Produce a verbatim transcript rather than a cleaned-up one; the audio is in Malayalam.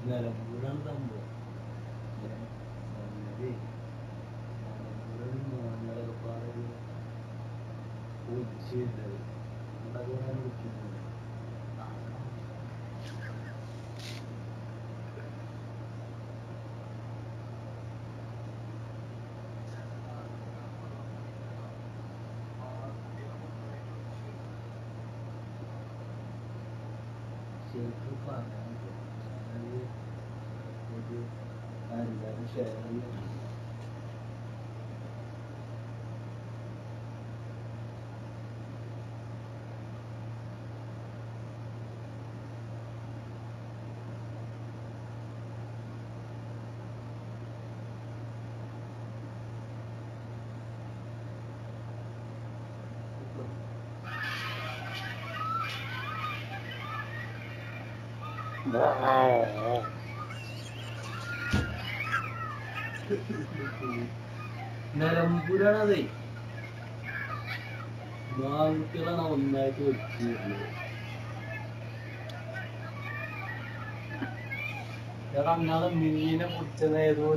നിലമ്പൂരാണ് സംഭവം. സംഗതി നിലമ്പൂരാണ് മോഹൻലാലൊക്കെ പാടൊരു ഒളിച്ച് വരുന്നത്. അതൊക്കെ ഞാൻ വിളിക്കുന്നത് ശരിക്കും പറയാൻ ഒരു എല്ലാവരും ഷെയർ ചെയ്യണം. നിലമ്പൂരാണതേ. ആൺകുട്ടികളാണ് ഒന്നായിട്ട് വെച്ച് വരുന്നത്. എടാ അന്നാളെ മീനെ പിടിച്ചത് ഏതോ